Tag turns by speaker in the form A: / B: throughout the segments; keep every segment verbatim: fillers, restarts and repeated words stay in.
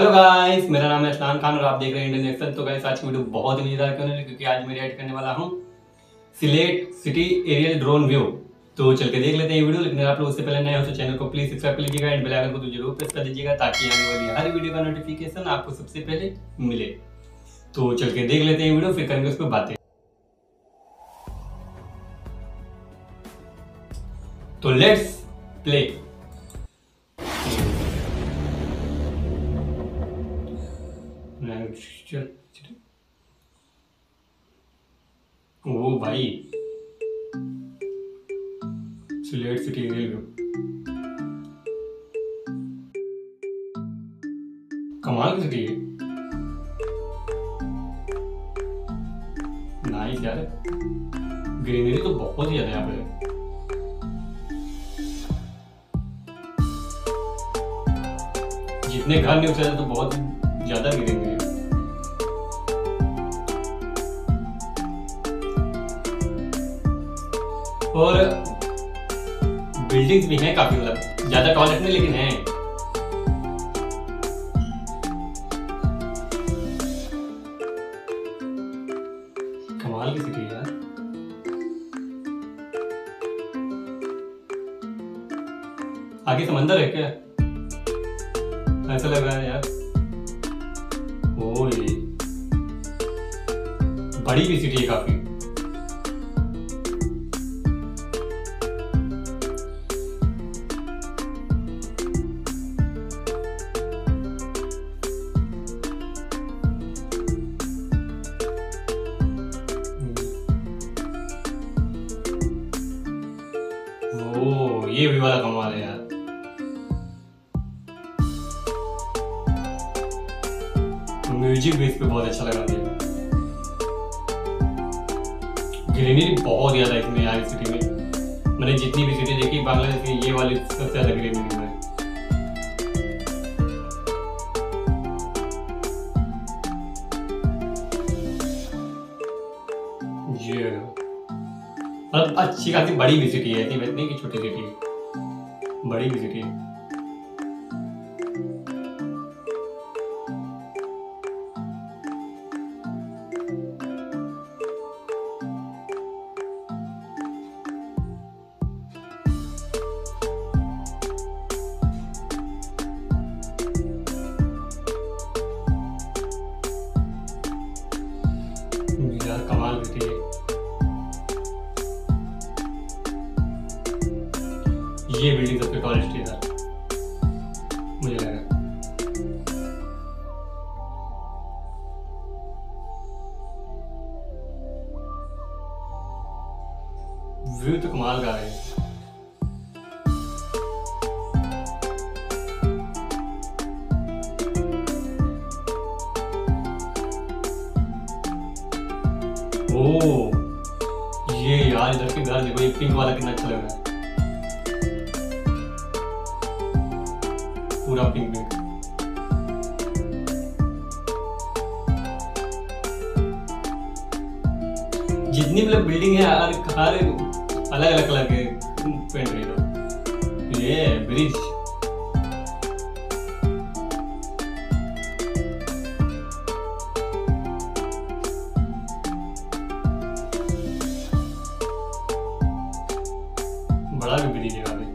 A: Hello guys, मेरा नाम है असलान खान और आप देख रहे हैं इंडियन एक्शन। तो गाइस आज की वीडियो बहुत ही मजेदार क्यों नहीं, क्योंकि आज मैं ऐड करने वाला हूं Sylhet city aerial drone view. तो चल के देख लेते हैं वीडियो। लेकिन आप लोग उससे पहले नए हो तो चैनल को प्लीज सब्सक्राइब कर लीजिएगा एंड बेल आइकन को तो जरूर प्रेस कर दीजिएगा ताकि आने वाली हर वीडियो का नोटिफिकेशन आपको सबसे पहले मिले। तो चल के देख लेते हैं वीडियो, फिर करेंगे उस पर बातें। तो लेट्स प्ले। ओ भाई, सिलेट सिटी एरियल व्यू कमाल की सिटी है। नाइस यार, ग्रीनरी तो बहुत ही ज्यादा यहाँ पे। जितने घर नहीं उसे तो बहुत ज्यादा ग्रीनरी है। और बिल्डिंग्स भी हैं काफी, मतलब ज्यादा टॉल नहीं लेकिन हैं। कमाल की सिटी है यार। आगे समंदर है क्या? ऐसा लग रहा है यार। ओ ये बड़ी भी सिटी है काफी। ओ ये भी वाला कमाल है यार। म्यूजिक भी इस पे बहुत अच्छा लगा मुझे। ग्रीनरी बहुत ज्यादा है इसमें यार। सिटी में मैंने जितनी भी सिटी देखी बांग्लादेश की, ये वाली सबसे ज्यादा ग्रीनरी है। ये मतलब अच्छी खासी बड़ी भी सिटी है, ऐसी बात नहीं कि छोटी सिटी है, बड़ी भी सिटी है। यार कमाल सिटी है। ये बिल्डिंग सबसे टॉलेस्ट है यार, मुझे लगा। व्यू तो कमाल का है। ओ ये यार इधर के घर देखो, ये पिंक वाला कितना अच्छा लग रहा है, पूरा पिंक पिंक। जितनी मतलब बिल्डिंग है हर हर अलग अलग कलर के पेंट है। ये ब्रिज बड़ा भी ब्रिज है काफी।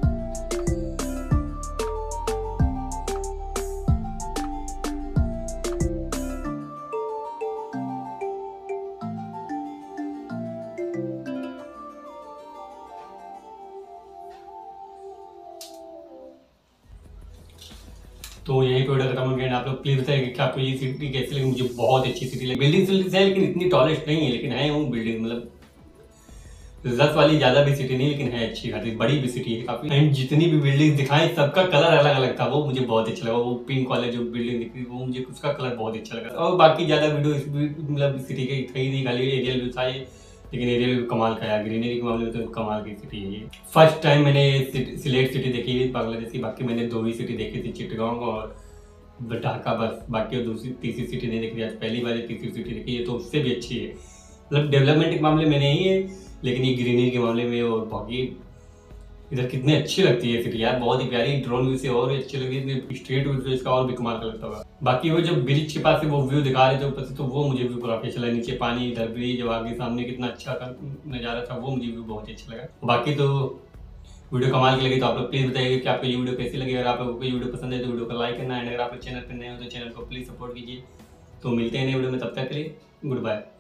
A: तो यही पे वीडियो खत्म हो गया। आप लोग प्लीज बताइए कि आपको ये सिटी कैसी लगी। मुझे बहुत अच्छी सिटी लगी। बिल्डिंग है लेकिन इतनी टॉलेस्ट नहीं है, लेकिन है वो बिल्डिंग मतलब रिजल्ट वाली ज्यादा भी सिटी नहीं, लेकिन है अच्छी खासी बड़ी भी सिटी है काफी। एंड जितनी भी बिल्डिंग दिखाई सबका कलर अलग अलग था, वो मुझे बहुत अच्छा लगा। वो पिंक वाले जो बिल्डिंग दिख रही वो मुझे उसका कलर बहुत अच्छा लगा। और बाकी ज्यादा वीडियो इस मतलब सिटी के थी नहीं, खाली एरियल व्यू था ये। लेकिन एरियल व्यू कमाल का है, ग्रीनरी के मामले में तो कमाल की सिटी है ये। फर्स्ट टाइम मैंने सिलेट सिटी देखी है बांग्लादेश की। बाकी मैंने दो ही सिटी देखी थी, चिटगांव और ढाका, बस। बाकी दूसरी तीसरी सिटी नहीं देखी, आज पहली बार तीसरी सिटी देखी है, तो उससे भी अच्छी है। मतलब डेवलपमेंट के मामले में नहीं है, लेकिन ये ग्रीनरी के मामले में और बाकी इधर कितनी अच्छी लगती है सिटी यार, बहुत ही प्यारी। ड्रोन व्यू से और अच्छी लगी, स्ट्रीट व्यू से इसका और भी कमाल का लगता होगा। बाकी वो जो ब्रिज के पास से वो व्यू दिखा रहे थे ऊपर से, तो वो मुझे व्यू काफी अच्छा लगा। नीचे पानी, इधर ब्रिज, जो आगे सामने कितना अच्छा नज़ारा था, वो मुझे व्यू बहुत अच्छा लगा। बाकी तो वीडियो कमाल की लगी तो आप लोग प्लीज़ बताइए कि आपको ये वीडियो कैसी लगी। अगर आप लोगों को ये वीडियो पसंद है तो वीडियो को लाइक करना है, अगर आप लोग चैनल पर नए हो तो चैनल को प्लीज़ सपोर्ट कीजिए। तो मिलते हैं नए वीडियो में, तब तक के लिए गुड बाय।